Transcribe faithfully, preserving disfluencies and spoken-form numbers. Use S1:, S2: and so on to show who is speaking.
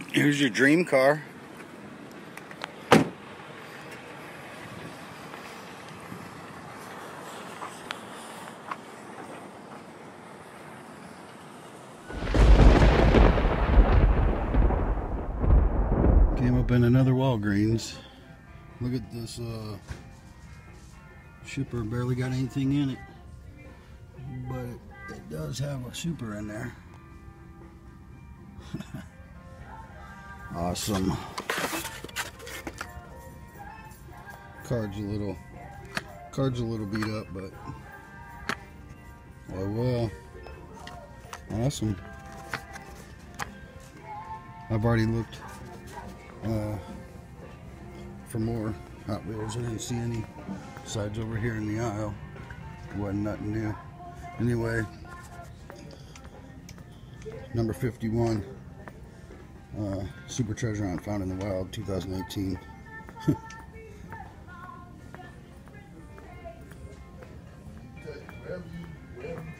S1: Here's your dream car. Came up in another Walgreens. Look at this uh, shipper, barely got anything in it, but it, it does have a super in there. Awesome. Card's a little, card's a little beat up, but oh well. Awesome. I've already looked uh, for more Hot Wheels. I didn't see any besides over here in the aisle. Wasn't nothing new. Anyway, number fifty-one. Uh, Super Treasure Hunt Found in the Wild, two thousand eighteen. Okay, wherever you, wherever you